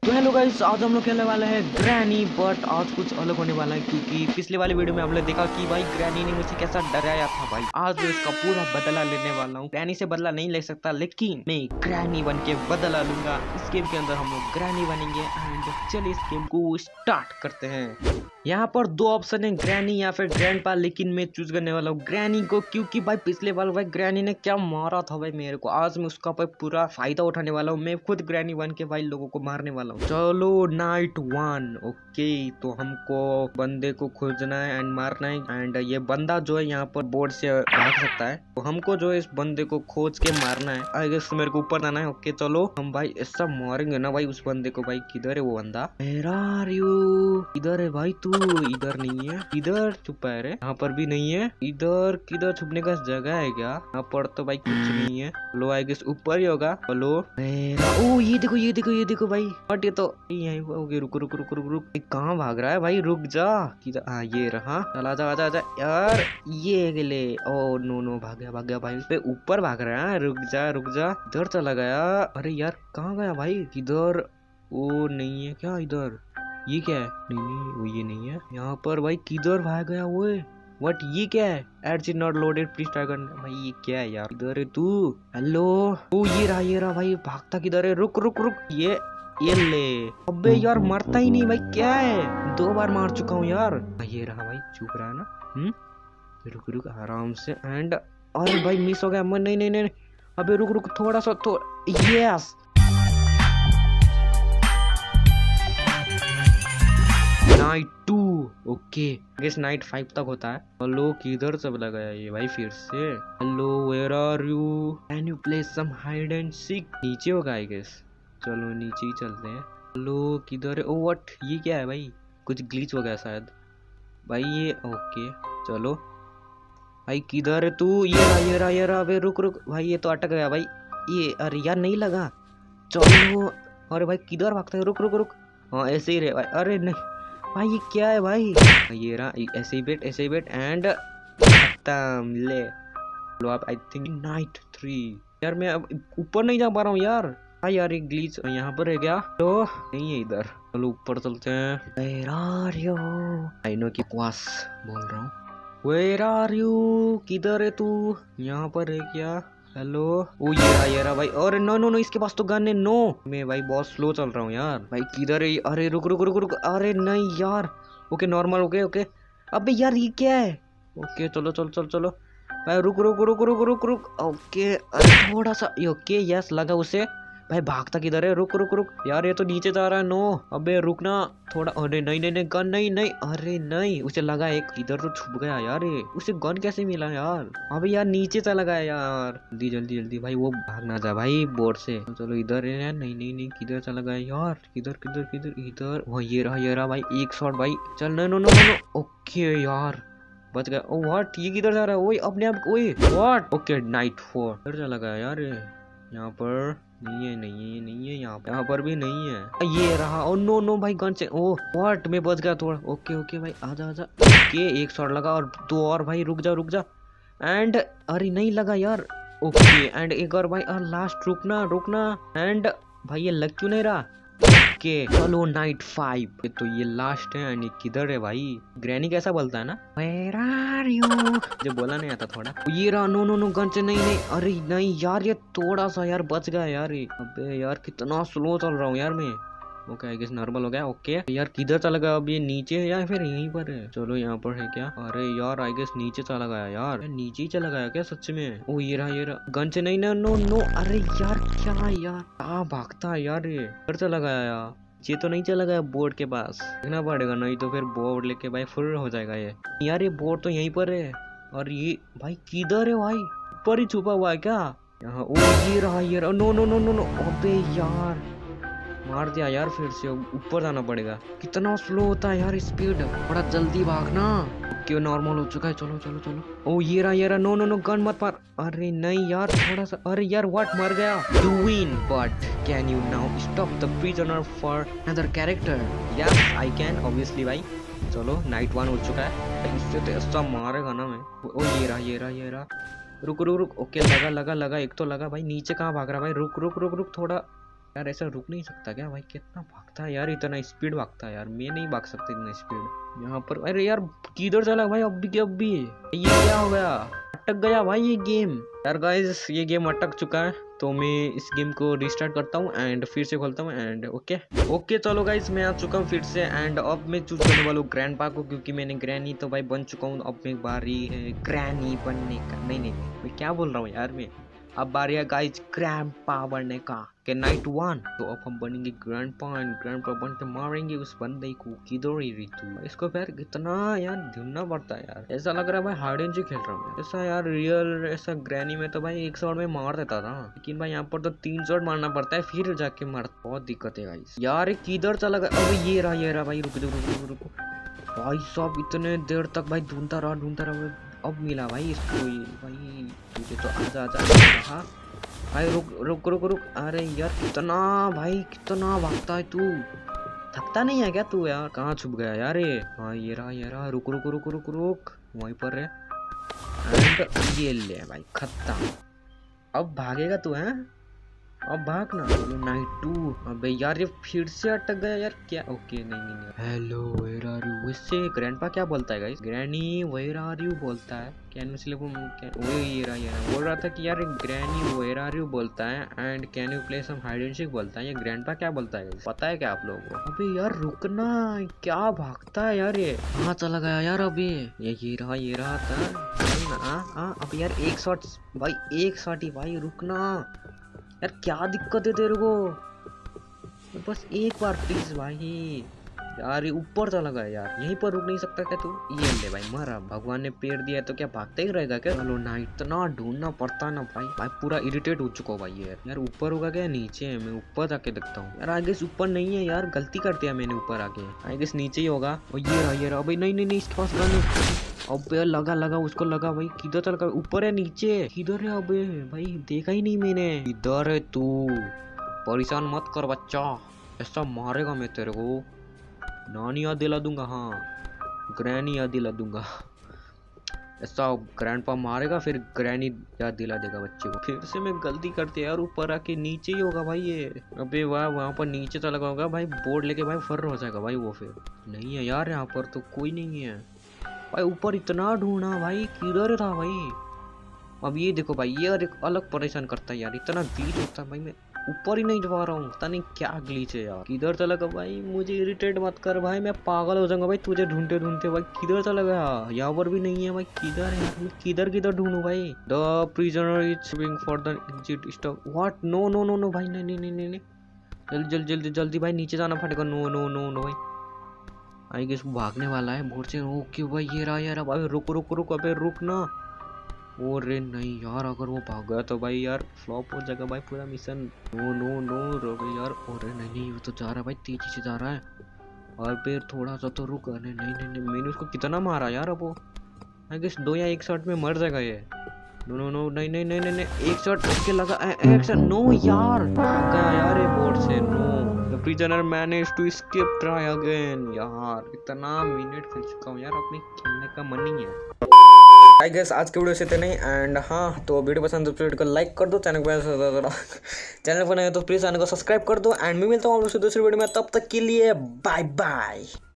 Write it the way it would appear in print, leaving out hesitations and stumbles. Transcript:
तो hello guys, आज हम लोग खेलने वाले हैं ग्रैनी। बट आज कुछ अलग होने वाला है क्योंकि पिछले वाली वीडियो में हमने देखा कि भाई ग्रैनी ने मुझे कैसा डराया था। भाई आज मैं इसका पूरा बदला लेने वाला हूँ। ग्रैनी से बदला नहीं ले सकता, लेकिन मैं ग्रैनी बन के बदला लूंगा। इस गेम के अंदर हम लोग ग्रैनी बनेंगे एंड चलिए इस गेम को स्टार्ट करते हैं। यहाँ पर दो ऑप्शन है, ग्रैनी या फिर ग्रैंडपा, लेकिन मैं चूज करने वाला हूँ ग्रैनी को क्योंकि भाई पिछले बार भाई ग्रैनी ने क्या मारा था भाई मेरे को। आज मैं उसका भाई पूरा फायदा उठाने वाला हूँ। मैं खुद ग्रैनी बन के भाई लोगों को मारने वाला हूँ। चलो नाइट 1। ओके, तो हमको बंदे को खोजना है एंड मारना है। एंड ये बंदा जो है यहाँ पर बोर्ड से भाग सकता है, तो हमको जो है इस बंदे को खोज के मारना है। आई गेस मेरे को ऊपर जाना है। ओके चलो हम भाई ऐसा मारेंगे ना भाई उस बंदे को। भाई किधर है वो बंदा? इधर है भाई तू? इधर नहीं है, इधर छुपा है रे। यहाँ पर भी नहीं है। इधर किधर छुपने का जगह है क्या? यहाँ पर तो भाई कुछ नहीं है। लो आई गेस ऊपर ही होगा। हेलो ओ ये देखो ये देखो ये देखो भाई, बट ये तो यहीं होगी। रुक रुक रुक रुक रुक, कहाँ भाग रहा है भाई? रुक जा। किधर? हाँ ये रहा। चल आजा आजा आजा यार। ये गले। ओ नो नो, भाग गया भाई। पे ऊपर भाग रहा है। रुक जा रुक जा। इधर चला गया। अरे यार कहाँ गया भाई? किधर? ओ नहीं है क्या इधर? ये क्या है? नहीं नहीं वो ये नहीं है। यहाँ पर भाई किधर भाग गया वो? व्हाट, ये क्या है? Ad is not loaded, please try करना। भाई ये क्या है यार? इधर है तू? हेलो। ओ ये रहा भाई। भागता किधर है? रुक रुक रुक। ये ले। अबे यार मरता ही नहीं भाई, क्या है? 2 बार मार चुका हूँ यार। ये रहा भाई, चुप रहा है ना। रुक रुक आराम से। एंड अरे भाई मिस हो गया। नहीं नहीं नहीं। अबे रुक रुक थोड़ा सा। Yes. Night 2। Okay guess night 5 तक होता है। हेलो किधर चला गया ये भाई फिर से? Hello where are you? Can you play some hide and seek? नीचे होगा आई गेस। चलो नीचे ही चलते हैं। हेलो किधर है? ओ व्हाट, ये क्या है भाई? कुछ ग्लिच हो गया शायद भाई ये। ओके चलो भाई किधर है तू? ये रहा। अबे रुक रुक भाई, ये तो अटक गया भाई। ये अरे यार नहीं लगा। चलो। अरे भाई किधर भागता है? रुक रुक रुक। हाँ ऐसे ही रहे भाई। अरे नहीं भाई ये क्या है भाई? ये रहा। ऐसे ही बैठ एंड खत्म। ले लो आप। I think night 3। यार मैं अब ऊपर नहीं जा पा रहा हूँ यार। हाँ यार एक ग्लिच यहाँ पर है क्या? तो नहीं है इधर। चलो ऊपर चलते हैं। Where are you? I know की क्वास बोल रहा हूँ। Where are you? किधर है तू? यहाँ पर है क्या? हेलो। ओ ये रहा भाई। अरे नो नो नो, इसके पास तो गन है। नो मैं भाई बहुत स्लो चल रहा हूँ यार। भाई किधर है? अरे रुक रुक रुक रुक। अरे नहीं यार। Okay normal. Okay okay. अबे यार ये क्या है? ओके चलो चलो चलो चलो भाई। रुक रुक रुक रुक रुक रुक। ओके अरे थोड़ा सा। ओके यस लगा उसे। भाई भागता किधर है? रुक रुक रुक यार, ये तो नीचे जा रहा है। नो अबे रुकना थोड़ा। अरे नहीं नहीं नहीं गन नहीं नहीं। अरे नहीं उसे लगा एक। इधर तो छुप गया यार ये। उसे गन कैसे मिला यार? अबे यार नीचे चला गया यार। जल्दी जल्दी जल्दी भाई, वो भाग ना जा भाई बोर्ड से। चलो इधर है यार। नहीं नहीं नहीं किधर चला गया यार? किधर किधर किधर? इधर। वहाँ ये रहा भाई। एक शॉट भाई। चल no no no no. Okay यार बच गया। ओ व्हाट, ये किधर जा रहा है? ओए अपने आप। ओए व्हाट। ओके नाइट 4 इधर चला गया यार ये। यहाँ पर नहीं है यहाँ पर भी नहीं है। ये रहा। ओ नो नो भाई गन से। ओ व्हाट, मैं बच गया थोड़ा। ओके ओके भाई आजा आजा। ओके एक शॉट लगा और 2 और भाई। रुक जा एंड अरे नहीं लगा यार। ओके एंड एक और भाई। लास्ट रुकना एंड भाई ये लग क्यों नहीं रहा? ओके चलो नाइट 5। तो ये लास्ट है एंड किधर है भाई? ग्रैनी कैसा बोलता है ना, Where are you? जो बोला नहीं आता थोड़ा। ये रहा। नो नो नो गन से। नहीं नहीं अरे नहीं यार, ये थोड़ा सा यार बच गया यार ये। अबे यार कितना स्लो चल रहा हूँ यार मैं। ओके आई गेस नॉर्मल हो गया। ओके यार किधर चला गया? अब ये नीचे है या फिर यहीं पर है? चलो यहाँ पर है क्या? अरे यार आई गेस नीचे चला गया यार। नीचे ही चला गया क्या सच में? ओ ये रहा गन से। नहीं ना नो नो। अरे यार क्या यार भागता है यार ये। इधर चला गया यार। ये तो नहीं चला गया बोर्ड के पास। देखना पड़ेगा, नहीं तो फिर बोर्ड लेके भाई फुल हो जाएगा ये। यार ये बोर्ड तो यहीं पर है। और ये भाई किधर है भाई? ऊपर ही छुपा हुआ है क्या? यहाँ। ओ ये रहा। No no no no no. अबे यार मार दिया यार। फिर से ऊपर जाना पड़ेगा। कितना स्लो होता है यार स्पीड। थोड़ा जल्दी भागना। ओके नॉर्मल हो चुका है। चलो चलो चलो। ओ ये रहा। नो नो नो गन मत मार। अरे नहीं यार थोड़ा सा। अरे यार व्हाट, मर गया। You win but can you now stop the prisoner for another character? Yes I can obviously भाई। चलो नाइट 1 हो चुका है। इससे तो ऐसा मारेगा ना मैं। ओ ये रहा। रुक रुक रुक। ओके लगा। एक तो लगा भाई। नीचे कहाँ भाग रहा भाई? रुक थोड़ा। यार ऐसा रुक नहीं सकता क्या भाई? कितना भागता है यार, इतना स्पीड भागता है यार, मैं नहीं भाग सकता इतना स्पीड यहाँ पर। अरे यार किधर चला भाई? अब भी क्या, अब भी ये क्या हो गया? अटक गया भाई ये गेम। यार गाइस ये गेम अटक चुका है, तो मैं इस गेम को रिस्टार्ट करता हूँ एंड फिर से खोलता हूँ एंड ओके चलो गाइस मैं आ चुका हूँ फिर से एंड अब मैं चूज करने वाला हूँ ग्रैंडपा को, क्योंकि मैंने ग्रैनी तो भाई बन चुका हूँ। अब मैं बारी है ग्रैनी बनने का। नहीं मैं क्या बोल रहा हूँ यार मैं। अब बारी है गाइस ग्रैंडपा बनने का के नाइट 1। तो अब हम बनेंगे ग्रैंडपा एंड ग्रैंडपा बन के मारेंगे उस बंदे को। किधर ही तू? इसको यार कितना यार ढूंढना पड़ता है यार। ऐसा लग रहा है भाई हाइड एंड सीक खेल रहा हूँ ऐसा यार। रियल ऐसा ग्रैनी में तो भाई 1 शॉट में मार देता था, लेकिन भाई यहाँ पर तो 3 शॉट मारना पड़ता है फिर जाके मार। बहुत दिक्कत है गाइस। यार किधर चला गया? अब ये रहा भाई। रुको भाई साहब, इतने देर तक भाई ढूंढता रहा। अब मिला भाई इसको। भाई तुझे तो आजा भाई। रुक। अरे यार कितना भागता है तू? थकता नहीं है क्या तू यार? कहाँ छुप गया यार ये? हाँ ये रहा। रुक। वहीं पर है एंड ये ले भाई खत्म। अब भागेगा तू है? अब भाग ना। नाइट 2। अबे यार ये फिर से अटक गया यार क्या? ओके नहीं। Hello where are you? इससे ग्रैंडपा क्या बोलता है guys? Granny where are you बोलता है। कैन यू ये रहा बोल रहा था कि यार ग्रैनी वेयर आर यू बोलता है and can you play some hide and seek बोलता है। ये ग्रैंडपा क्या बोलता है पता है क्या आप लोगों को? अबे यार रुकना, क्या भागता है यार ये? कहाँ चला गया यार? अभी ये रहा था। अब यार एक शॉट ही भाई। रुकना यार, क्या दिक्कत है तेरे को? बस एक बार प्लीज भाई। यार ये ऊपर चला गया यार, यहीं पर रुक नहीं सकता क्या तू? ये ले भाई मारा। भगवान ने पेड़ दिया तो क्या भागता ही रहेगा क्या? चलो ना, इतना ढूंढना पड़ता है ना भाई पूरा इरिटेट हो चुका हूँ भाई यार। ऊपर होगा क्या नीचे है? मैं ऊपर जाके देखता हूँ यार। आई गेस ऊपर नहीं है यार, गलती कर दिया मैंने ऊपर आके। आई गेस नीचे ही होगा। और ये रहा भाई। नहीं इसके पास गन। अबे लगा उसको लगा भाई। किधर चल? ऊपर है नीचे? किधर है? अबे भाई देखा ही नहीं मैंने। इधर है तू। परेशान मत कर बच्चा, ऐसा मारेगा मैं तेरे को। नानी याद दिला दूंगा। हाँ ग्रैनी याद दिला दूंगा। ऐसा ग्रैंडपा मारेगा फिर ग्रैनी याद दिला देगा बच्चे को। फिर से मैं गलती करती यार, ऊपर आके नीचे ही होगा भाई ये। अबे वाह, वहाँ पर नीचे चला होगा भाई। बोर्ड लेके भाई फर हो जाएगा भाई वो। फिर नहीं है यार, यहाँ पर तो कोई नहीं है भाई। ऊपर इतना ढूंढा भाई, किधर था भाई? अब ये देखो भाई, ये एक अलग परेशान करता है यार। इतना ग्लीच होता है भाई, मैं ऊपर ही नहीं जा रहा हूँ। पता नहीं क्या ग्लीच है यार। किधर चला गया भाई? मुझे इरिटेट मत कर भाई, मैं पागल हो जाऊंगा भाई तुझे ढूंढते भाई। किधर चला गया? यहाँ पर भी नहीं है भाई। किधर है यार? मैं किधर ढूंढूं भाई? The prisoner is waiting for the exit stop. What? No भाई, नहीं। जल्दी भाई, नीचे जाना पड़ेगा। नो भाई। आई गेस भागने वाला है बोर्ड से। ओके भाई ये रहा भाई। रुक। अबे रुक ना। अरे नहीं यार, अगर वो भाग गया तो भाई यार फ्लॉप हो जाएगा भाई पूरा मिशन। नो रुक यार। अरे नहीं वो तो जा रहा है भाई, तेजी से जा रहा है। और फिर थोड़ा सा तो रुक। नहीं मैंने उसको कितना मारा यार। अब वो आई गेस 2 या 1 शॉट में मर जाएगा ये। नो नहीं एक शॉट ओके लगा। एक शॉट नो यार, गया यार ये बोर्ड से। No the prisoner manage to escape, try again. यार इतना मिनट खेल चुका हूँ यार, अपने खेलने का मन नहीं है। आई गेस आज के वीडियो से इतना नहीं एंड हाँ, तो वीडियो पसंद तो वीडियो को लाइक कर दो। चैनल पर नए तो प्लीज चैनल को सब्सक्राइब कर दो एंड मैं मिलता हूँ आप लोग से दूसरी वीडियो में। तब तक के लिए बाय बाय।